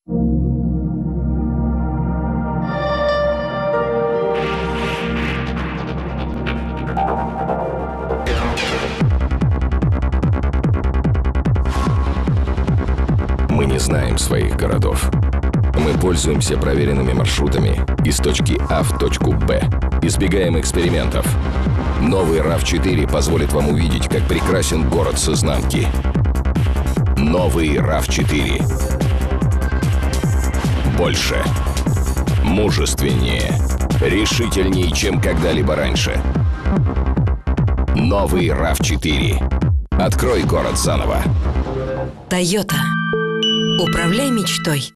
Мы не знаем своих городов. Мы пользуемся проверенными маршрутами из точки А в точку Б. Избегаем экспериментов. Новый RAV4 позволит вам увидеть, как прекрасен город с изнанки. Новый RAV4. Больше. Мужественнее. Решительнее, чем когда-либо раньше. Новый RAV4. Открой город заново. Toyota. Управляй мечтой.